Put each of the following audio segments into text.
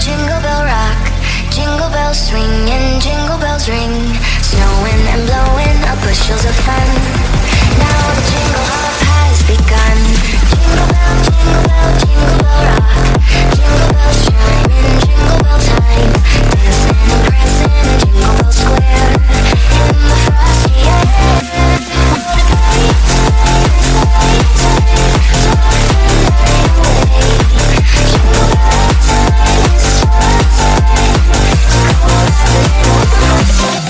jingle bell rock, jingle bells swing and jingle bells ring, snowing and blowing up bushels of fun. Now the jingle hop has begun. Jingle bell, jingle bell, jingle bell rock, jingle bells chime in jingle bell time, dancing and prancing in Jingle Bell Square in the frosty air. What a great time, sleigh, sleigh, talk the night away. Jingle bell time is fun time, go out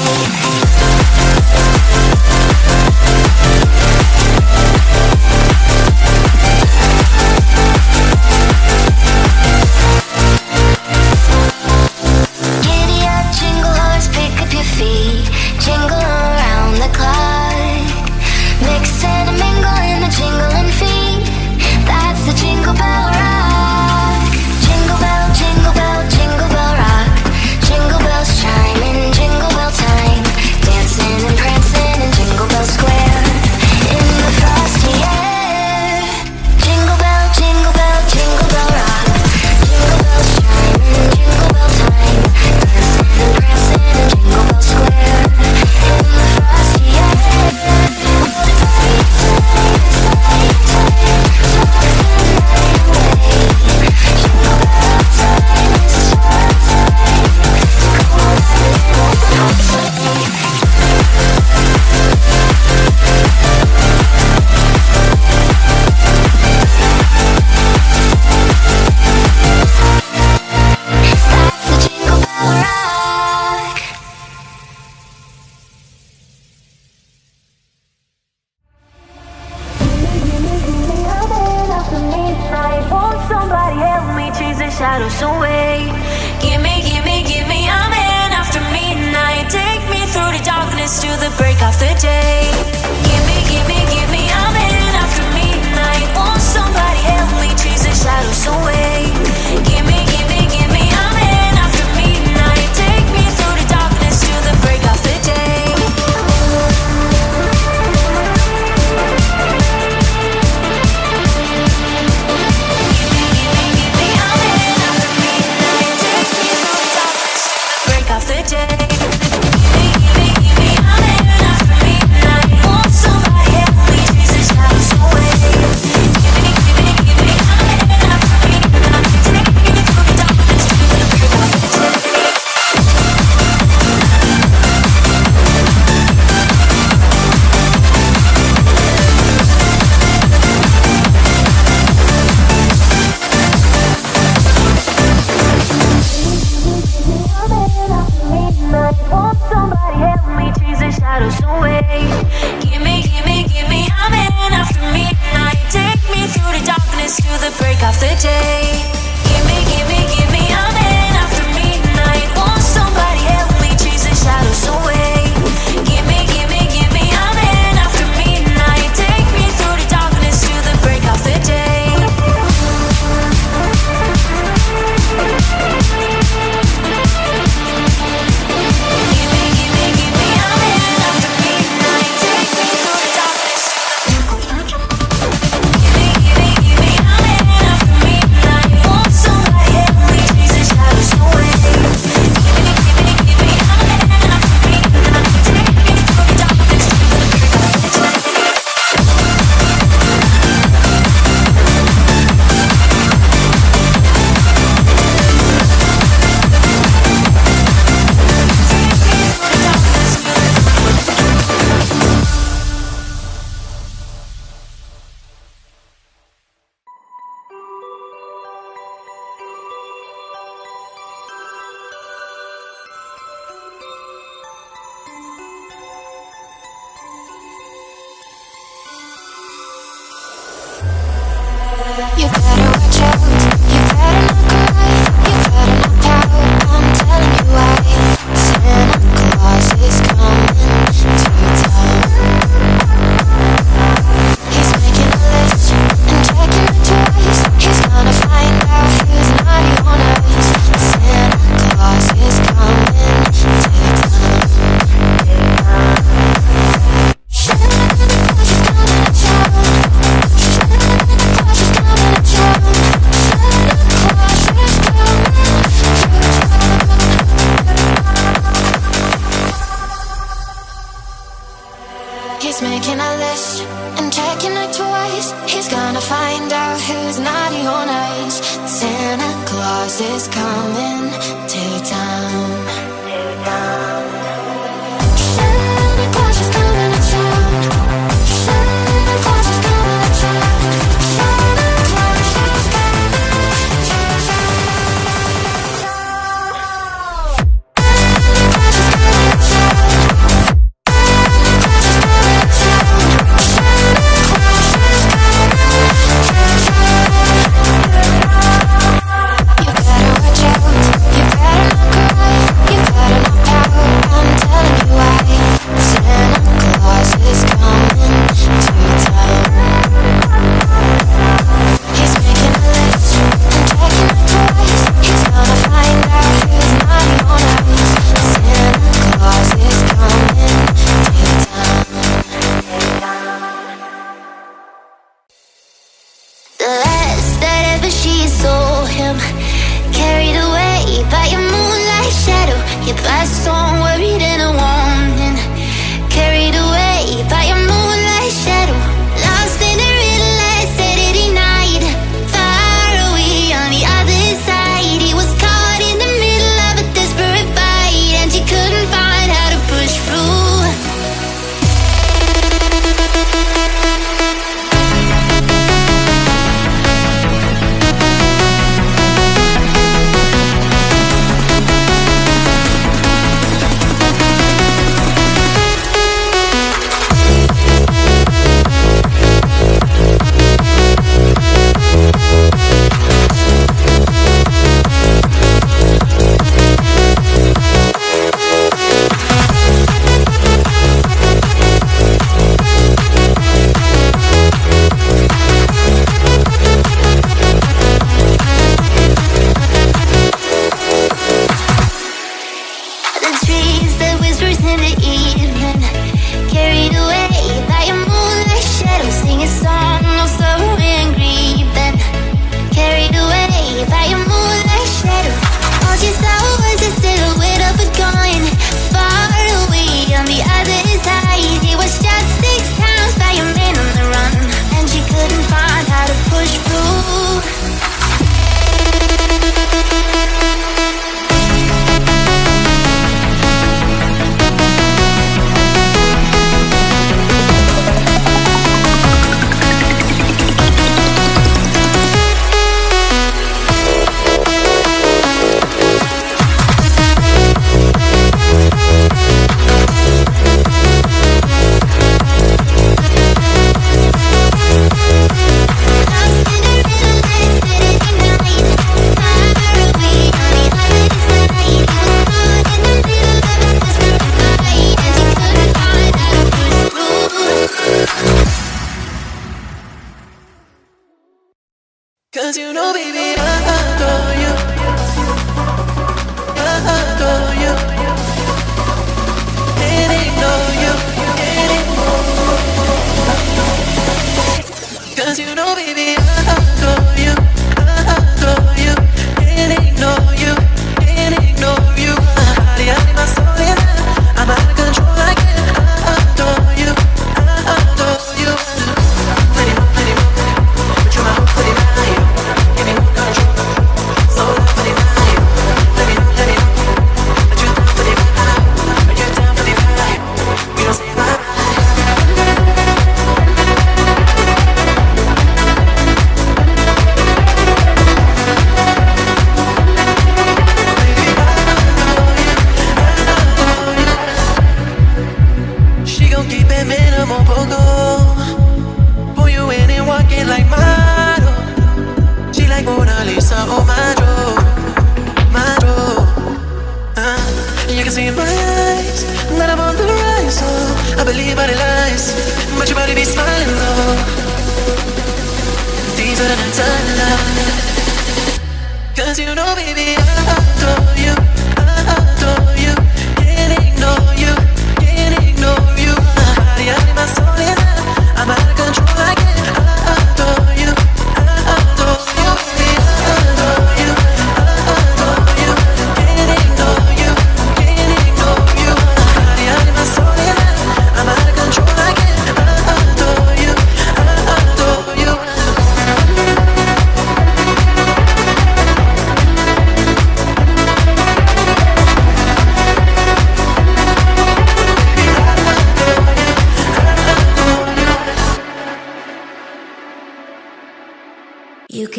Giddy up, jingle horse, pick up your feet, jingle around the clock, mix and a mingle in the jingling feet. That's the Jingle Bell Rock. Jingle bell, jingle bell, jingle bell rock, jingle bells chime in jingle bell time, dancing and prancing in Jingle Bell Square in the frosty air. Jingle bell, jingle bell, jingle bell rock, jingle bells chime in jingle bell time, dancing and prancing in Jingle Bell Square in the frosty air. What a great time, sleigh, sleigh, talk the night away. Jingle bell time is fun time, go out and sleigh. That's the Jingle Bell Rock. After midnight, won't somebody help me chase the shadows away? Give me, I'm in after midnight. Take me through the darkness to the break of the day. Give me, I'm in after midnight. Won't somebody help me chase the shadows away? Give me, I'm in after midnight. Take me through the darkness to the break of the day. Won't somebody help me chase the shadows away? Give me, I'm in after midnight. Take me through the darkness to the break of the day. Give me, I'm in after midnight. Won't somebody help me chase the shadows away? Give me, I'm in after midnight. Take me through the darkness to the break of the day. Give me, I'm in after midnight. noise. Santa Claus is coming to town. Santa Claus is coming to town. Santa Claus is coming to town. Santa Claus is coming to town.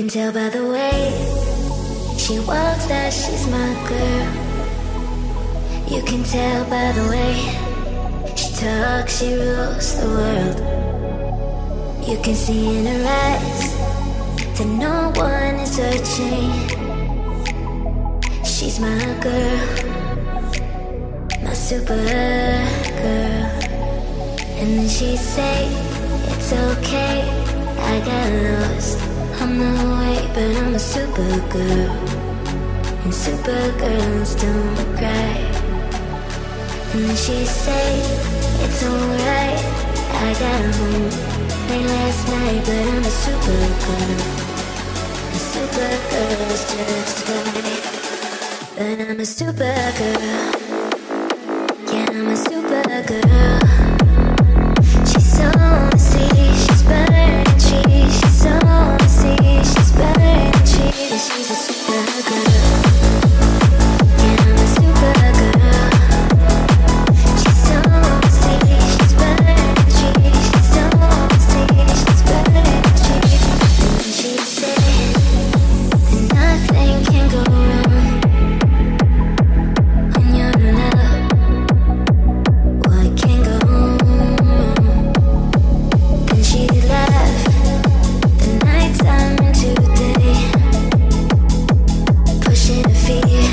can tell by the way she walks that she's my girl. You can tell by the way she talks, she rules the world. You can see in her eyes that no one is searching. She's my girl, my super girl. And then she say, it's okay, I got lost on the way, but I'm a super girl, and super girls don't cry. And then she say, it's alright, I got home late last night, but I'm a super girl, and super girls just right. But I'm a super girl, yeah, I'm a super girl. She's so see, she's burning trees. She's so see, she's burning trees. And she's a super girl, yeah, I'm a super girl. She's so see, she's burning trees. She's so see, she's burning trees. And she said that nothing can go wrong when you're in love. What can go wrong? Then she laughed the nighttime into day, pushing her feet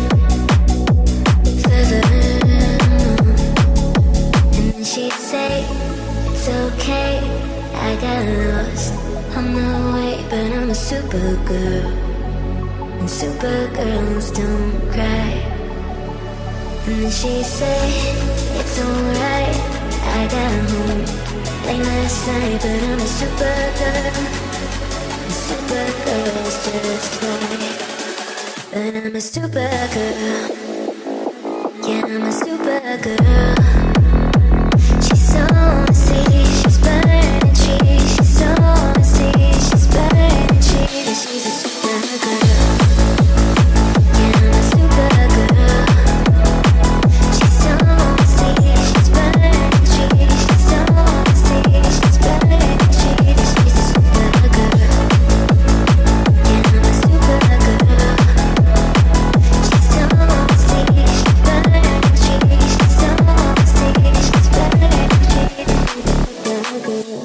further on. And then she'd say, it's okay, I got lost on the way, but I'm a super girl, and super girls don't cry. And then she say, it's alright, I got home late last night, but I'm a super girl, and super girls just right. But I'm a super girl, yeah, I'm a super girl. She's so see, she's burning trees. She's so see, she's burning trees. And she's a super girl, yeah, I'm a super girl. She's so see, she's burning trees. She's so see, she's burning trees. She's a super girl, yeah, I'm a super girl. She's so see, she's burning trees. She's so see, she's burning trees. Super girl.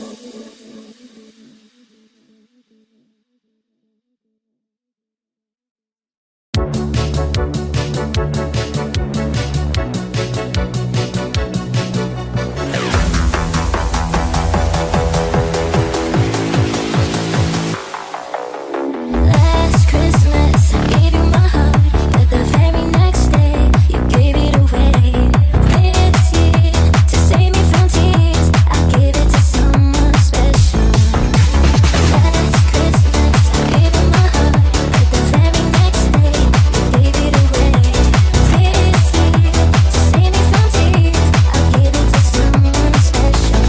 Last Christmas, I gave you my heart, but the very next day, you gave it away. This year, to save me from tears, I gave it to someone special. Last Christmas, I gave you my heart, but the very next day, you gave it away. This year, to save me from tears, I gave it to someone special.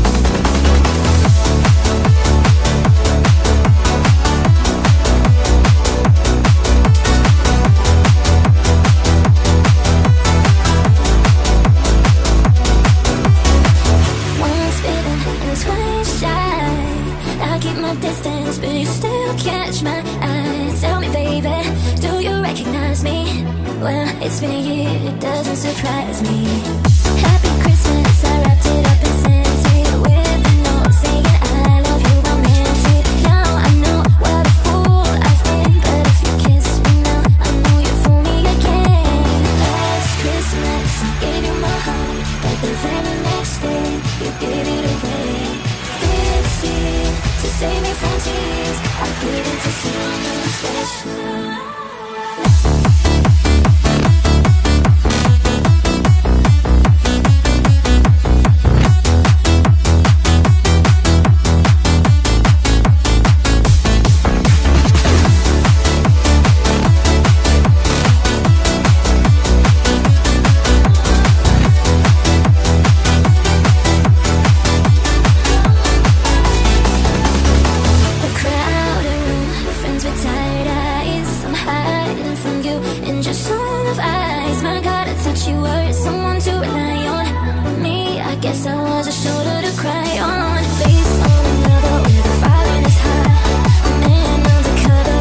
Once bitten and twice shy, I keep my distance, but you still catch my eye. Tell me, baby, do you recognize me? Well, it's been a year, it doesn't surprise me. Happy Christmas, I wrapped it up and sent it with a note saying I love you, I meant it. Now I know what a fool I've been, but if you kiss me now, I know you fool me again. Last Christmas, I gave you my heart, but the very next day, you gave it away. This year, to save me from tears, I gave it to someone special. A crowded room, friends with tired eyes. I'm hiding from you in just song of eyes. My God, I thought you were someone to rely on. Me, I guess I was a shoulder to cry on. Face on another with a fire in his heart. A man undercover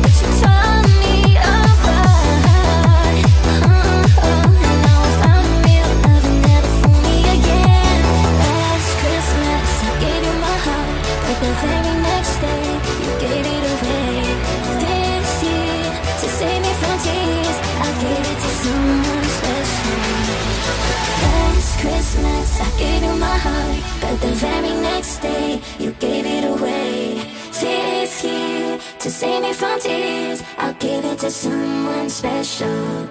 gave you my heart, but the very next day you gave it away. Fate is here to save me from tears. I'll give it to someone special.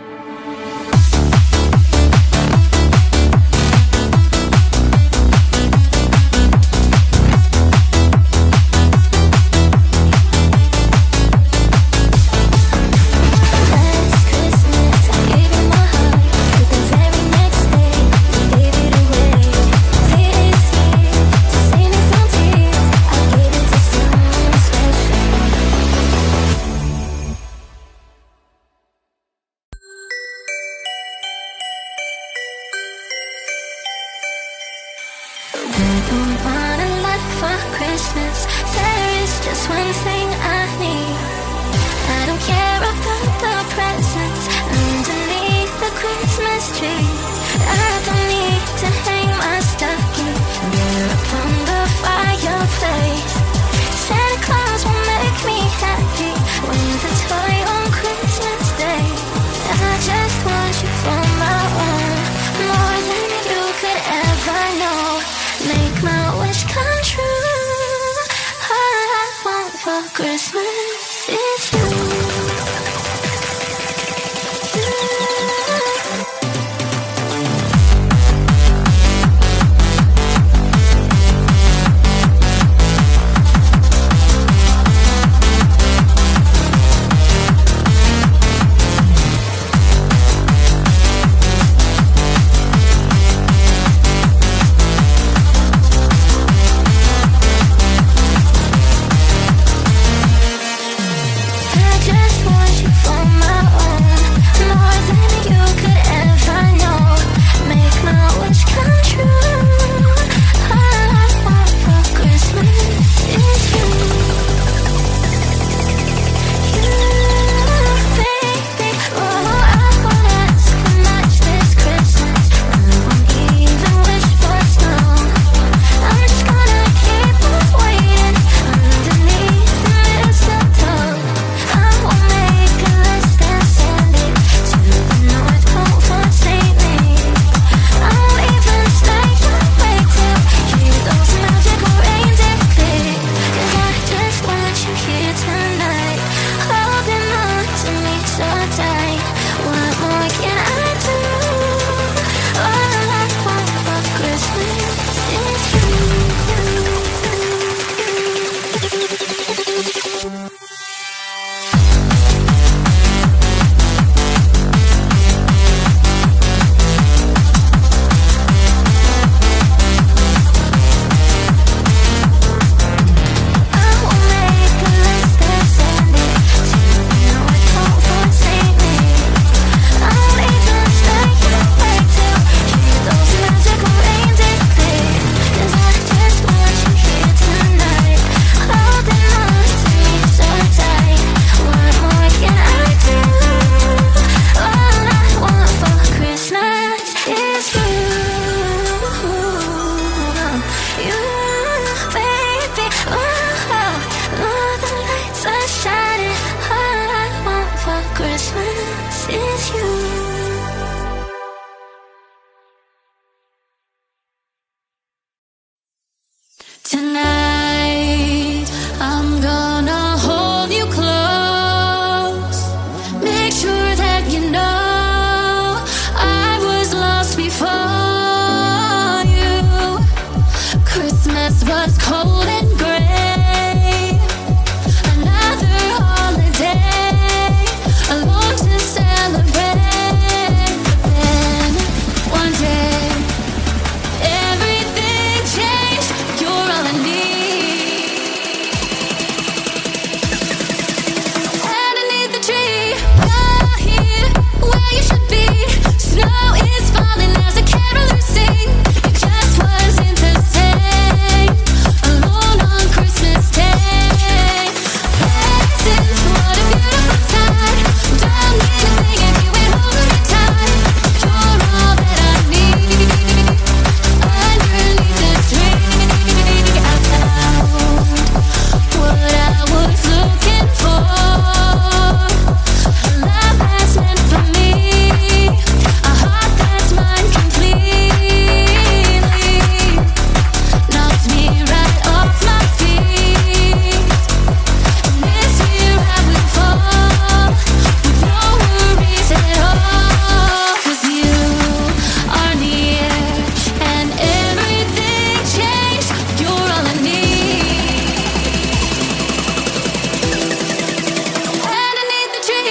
Alone to celebrate.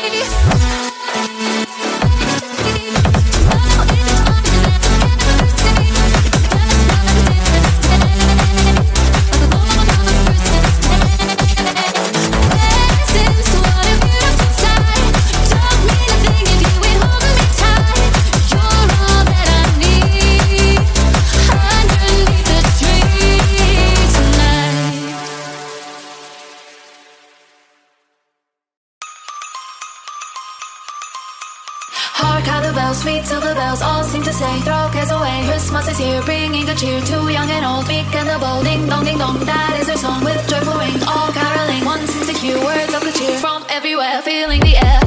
Sweet silver bells all seem to say, throw cares away. Christmas is here, bringing good cheer to young and old, meek and the bold. Ding dong, that is their song with joyful ring. All caroling, one seems to hear words of good cheer from everywhere, filling the air.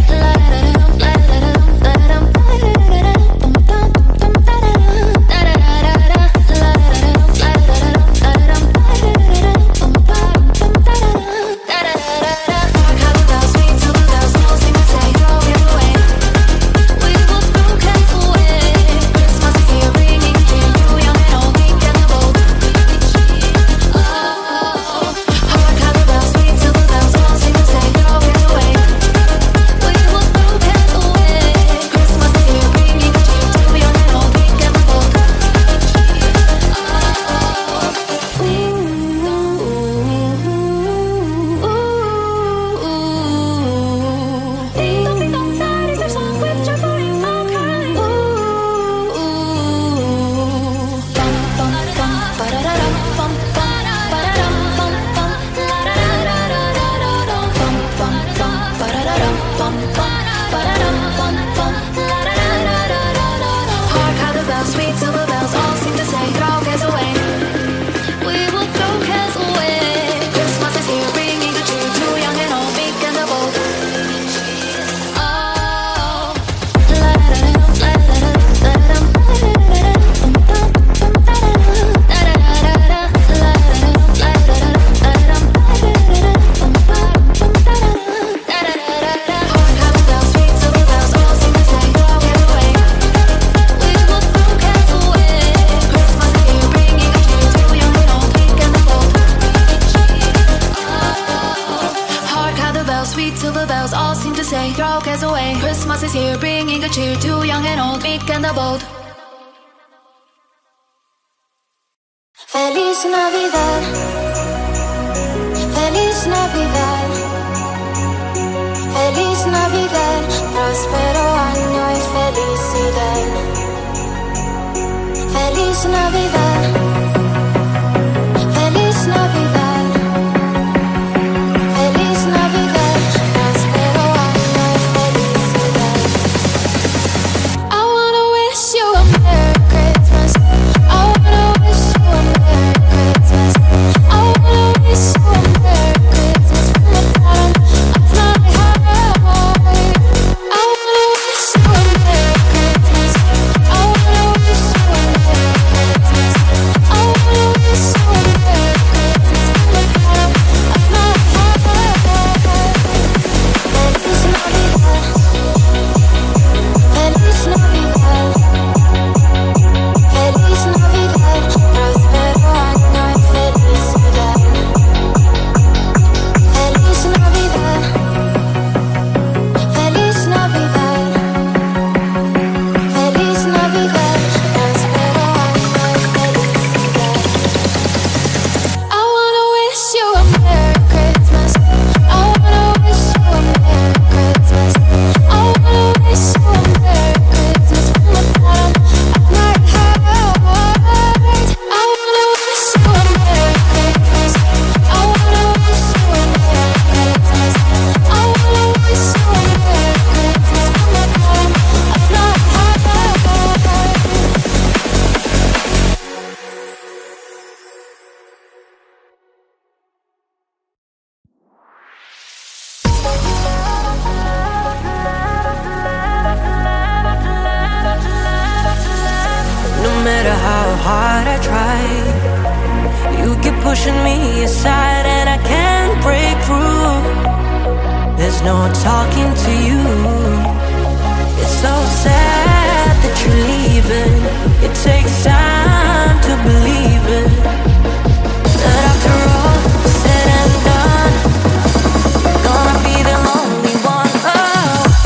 Christmas is here, bringing good cheer to young and old, meek and the bold. Feliz Navidad, Feliz Navidad, Feliz Navidad, próspero año y felicidad. Feliz Navidad, Feliz Navidad, Feliz Navidad, próspero año y felicidad. I wanna wish you a Merry Christmas. I wanna wish you a Merry Christmas. I wanna wish you a Merry Christmas from the bottom of my heart. I wanna wish you a Merry Christmas. I wanna wish you a Merry Christmas. I wanna wish you a Merry Christmas from the bottom of my heart. Feliz Navidad, Feliz Navidad, Feliz Navidad, próspero año y felicidad. Feliz Navidad, Feliz Navidad, Feliz Navidad, próspero año y felicidad. I wanna wish you a Merry Christmas. I wanna wish you a Merry Christmas. I wanna wish you a Merry Christmas from the bottom of my heart. I wanna wish you a Merry Christmas. I wanna wish you a Merry Christmas. I wanna wish you a Merry Christmas from the bottom of my heart. No matter how hard I try, you keep pushing me aside and I can't break through. There's no talking to you. It's so sad that you're leaving. It takes time to believe it, that after all said and done, you're gonna be the lonely one. Oh,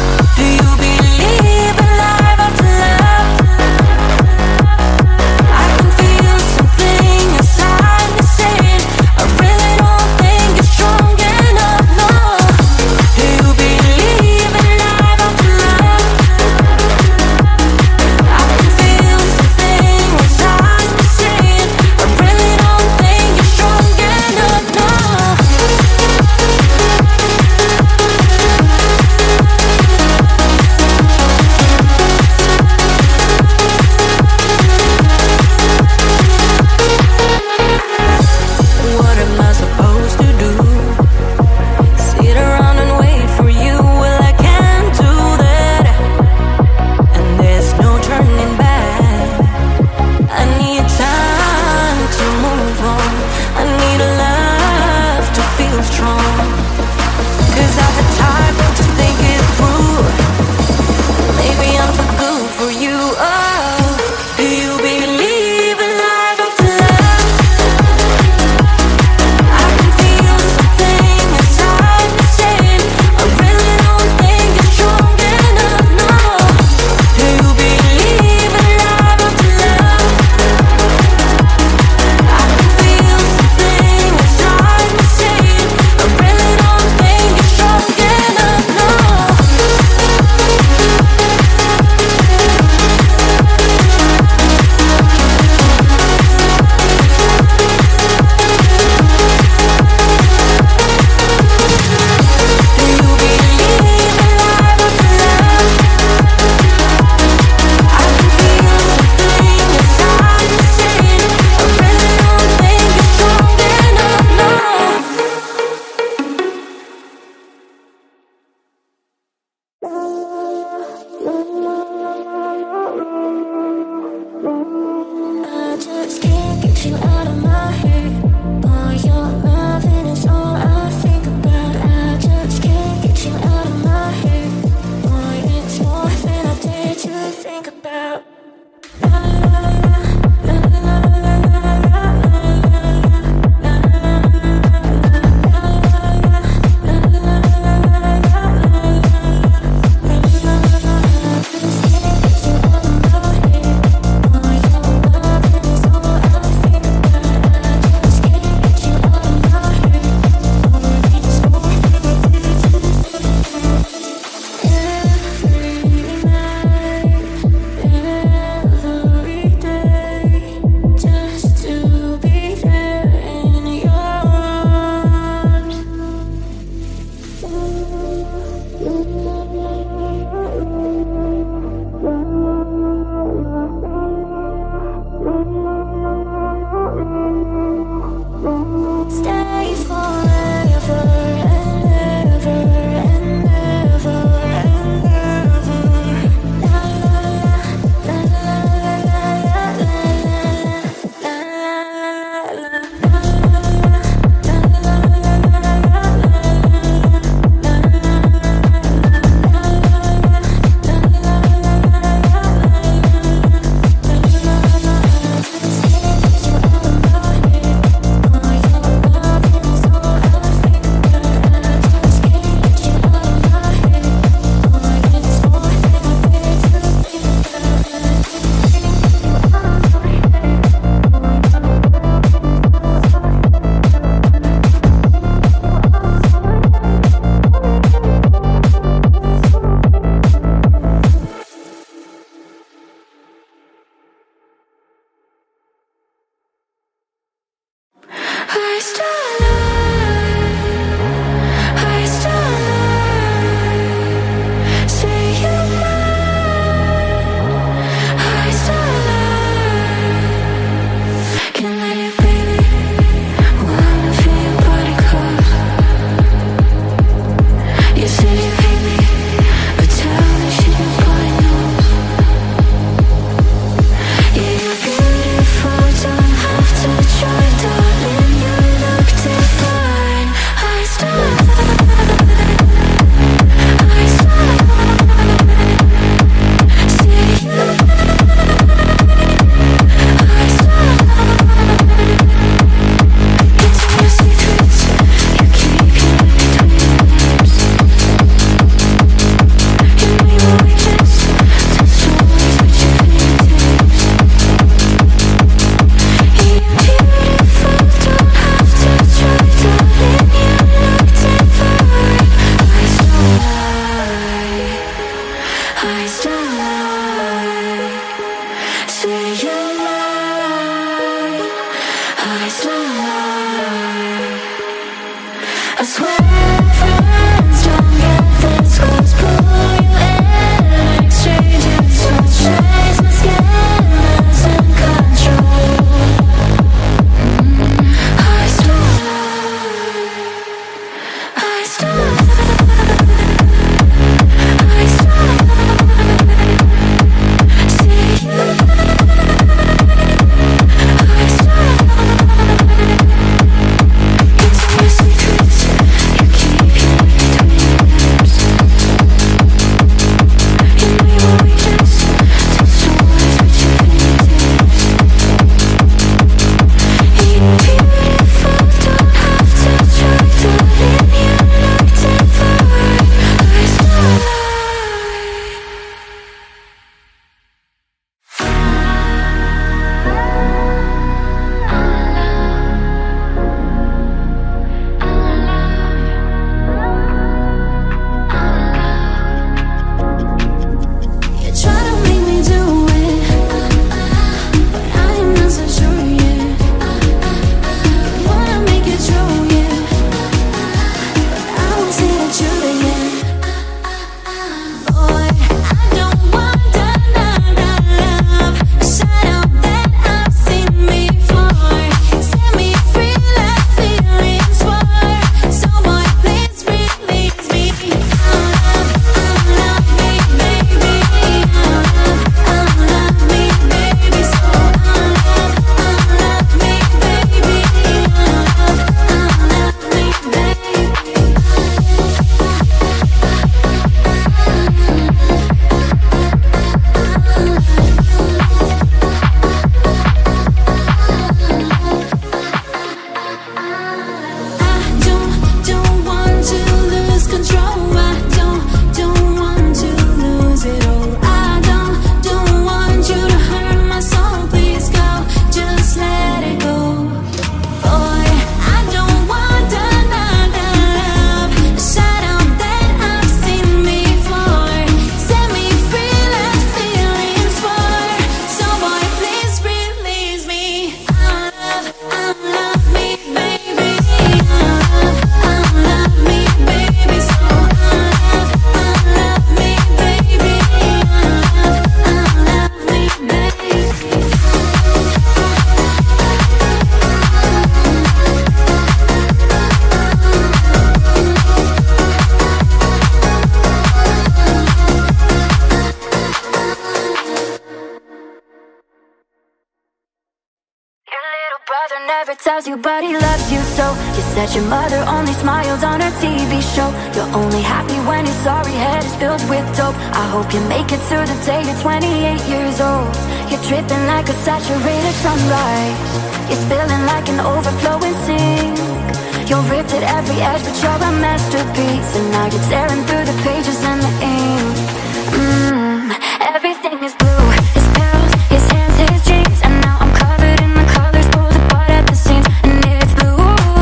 tells you but he loves you so. You said your mother only smiled on her TV show. You're only happy when your sorry head is filled with dope. I hope you make it to the day you're 28 years old. You're dripping like a saturated sunrise. You're spilling like an overflowing sink. You're ripped at every edge but you're a masterpiece. And now you're tearing through the pages and the ink. Everything is blue. His pills, his hands, his jeans. And now I'm covered in the colors pulled apart at the seams. And it's blue,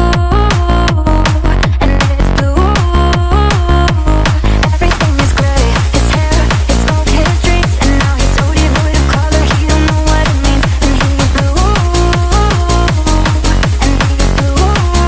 and it's blue. Everything is gray. His hair, his smoke, his dreams. And now he's so devoid of color, he don't know what it means. And he's blue, and he's blue.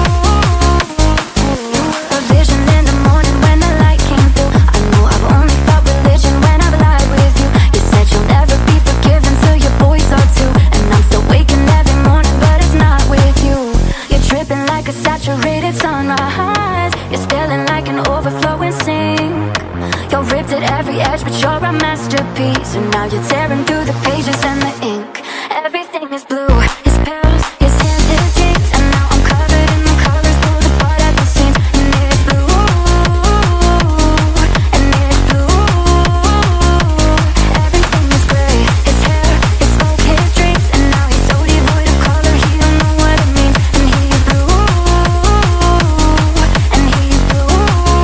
A vision in the morning when the light came through. I know I've only felt religion when I've lied with you. You said you'll never be forgiven till your boys are too. And I'm still waking every morning but it's not with you. You're tripping like a saturated sunrise. You're spilling like an overflowing sink. You're ripped at every edge but you're a masterpiece. And now you're tearing through the pages and the ink. Everything is blue. His pills, his hands, his jeans. And now I'm covered in the colors pulled apart at the seams. And it's blue, and it's blue. Everything is gray. His hair, his smoke, his dreams. And now he's so devoid of color, he don't know what it means. And he's blue, and he's blue.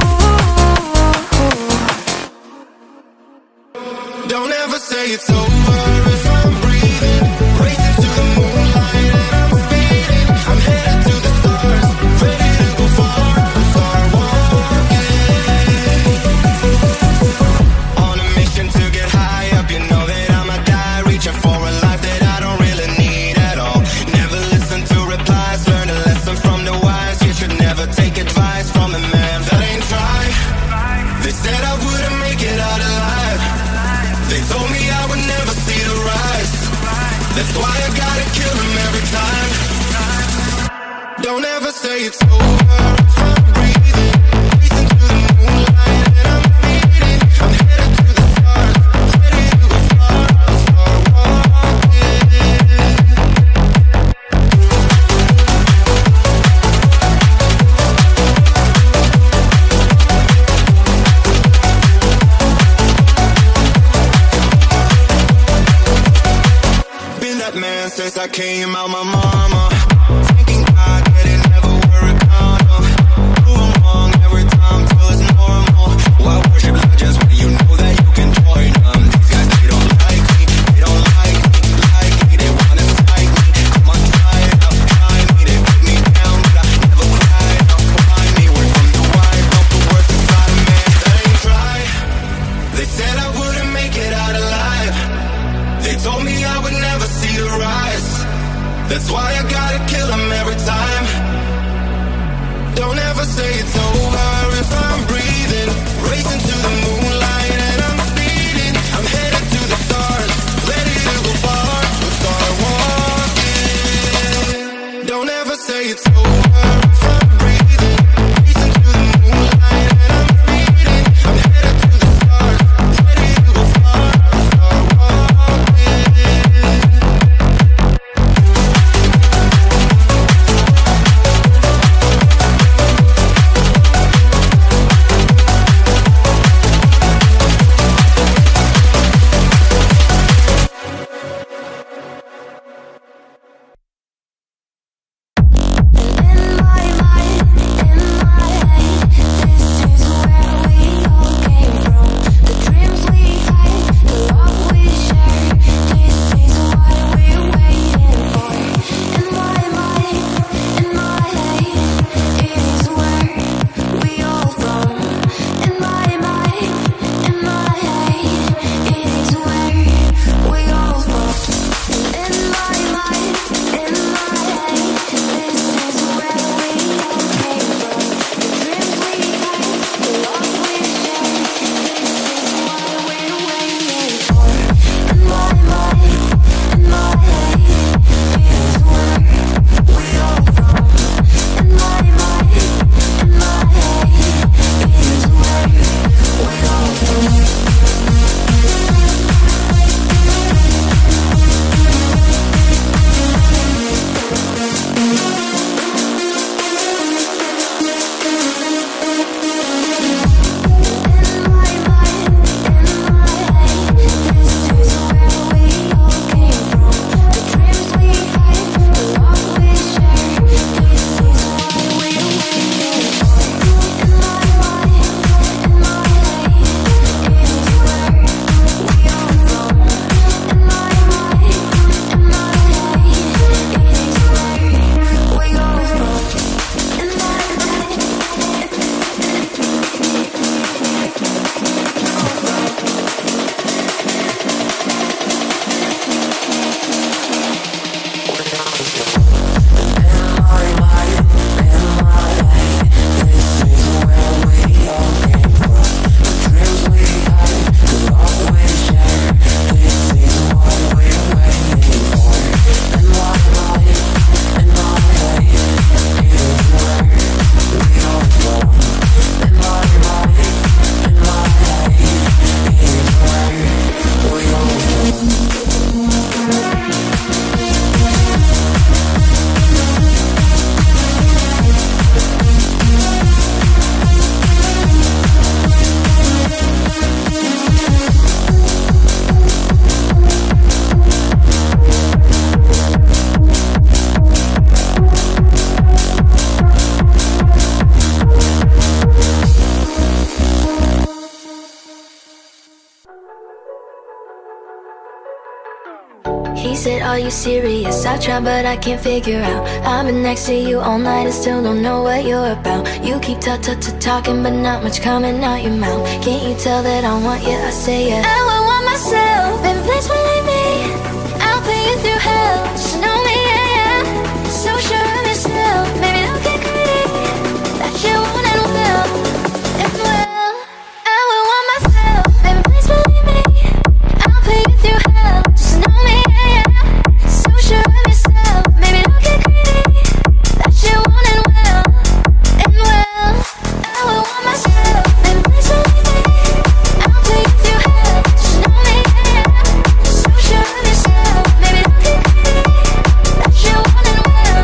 Don't ever say it's over if I'm breathing. Racing to the moonlight and I'm speeding. I'm headed to the stars, ready to go far. Start walking on a mission to get high up. You know that I'm a guy reaching for a life that I don't really need at all. Never listen to replies, learn a lesson from the wise. You should never take advice from a man that ain't tried. They said I wouldn't make it out alive. They told me I would never see the rise. That's why I gotta kill them every time. Don't ever say it's over if I'm breathing. Racing to the moonlight and I'm speeding. I'm headed to the stars, ready to go far. Start walking. Been that man since I came out my mama. Thinking God that it never worked out. Prove 'em wrong every time till it's normal. Why worship legends when you know that you can join them? These guys, they don't like me, they don't like me, they wanna fight me. Come on, try it out, try me. They put me down, but I never cried out. Find me, we're from the wide, don't put words inside a man that ain't tried. They said I wouldn't make it out alive. They told me I would never see the rise. That's why I gotta kill them every time. Don't ever say it's over if I'm breathing. Racing to the moonlight and I'm speeding. I'm headed to the stars, ready to go far. We'll start walking. Don't ever say it's over if I'm breathing. Racing to the moonlight and I'm speeding. I'm headed to the stars, ready to go far. We'll start walking. He said, are you serious? I tried but I can't figure out. I've been next to you all night and still don't know what you're about. You keep talking but not much coming out your mouth. Can't you tell that I want you? I say yeah. I would want myself, baby please believe me. I'll put you through hell, just know me, yeah, yeah. So sure of yourself, maybe don't get greedy. That you want and will, and well. I would want myself, baby please believe me. I'll put you through hell, just know me, yeah, yeah. So sure of yourself, maybe don't get greedy. That you want and will, and well. I would want myself, baby please believe me. I'll put you through hell, just know me, yeah, yeah. So sure of yourself, maybe don't get greedy. That you want and will.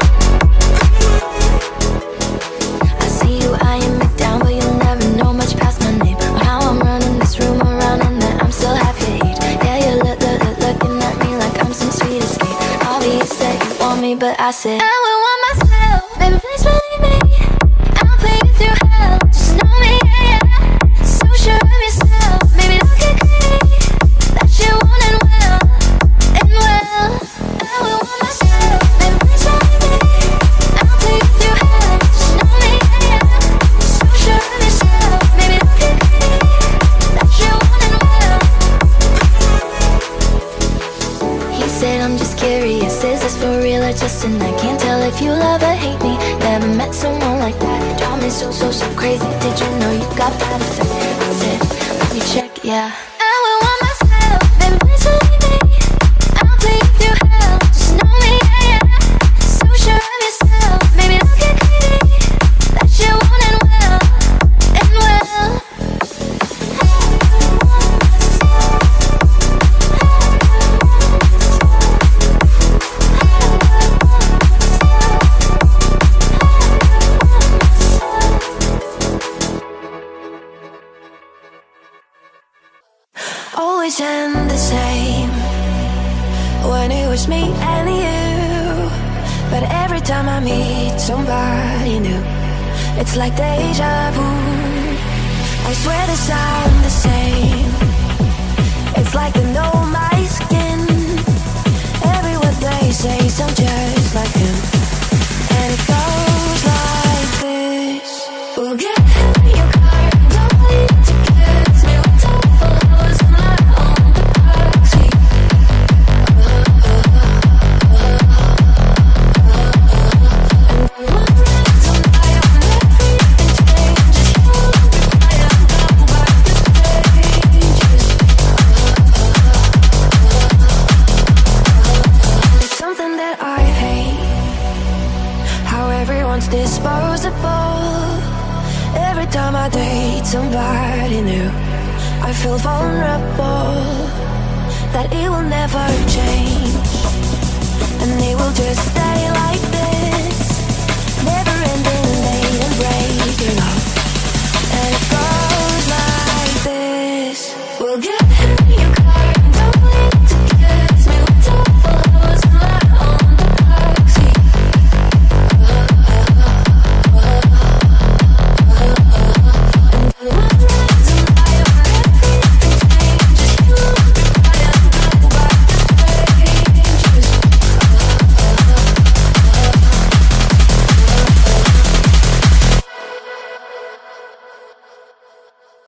I see you eyeing me down, but you'll never know much past my name, or how I'm running this room around and that I'm still half your age. Yeah, you're looking at me like I'm some sweet escape. Obvious that you want me, but I said I would want myself, baby please believe me. I'll put you through hell, just know me, yeah, yeah. So sure of yourself, maybe don't get greedy. That you want and will, and well. I would want myself, baby please believe me. I'll put you through hell, just know me, yeah, yeah. So sure of yourself, maybe don't get greedy. That you want and will. He said, I'm just curious, is this for real or just a night? Can't tell if you love or hate me. Never met someone like that. Drive me so crazy. Did you know you got that effect? I said, let me check, yeah. I would want myself, baby please believe me. I'll put you through hell, just know me, yeah, yeah. So sure of yourself, maybe don't get greedy. That you want and will, and well. Always end the same when it was me and you. But every time I meet somebody new, it's like deja vu. I swear they sound the same. It's like they know my skin. Every word they say sounds just like him. And it goes like this. We'll get in your car and don't wait to kiss me. We'll talk for hours and lie on the backseat. And we were friends all night when everything changes. You won't be quiet and come back to strangers. It's something that I hate, how everyone's disposable. Every time I date somebody new, I feel vulnerable, that it will never change, and it will just stay like this, never ending.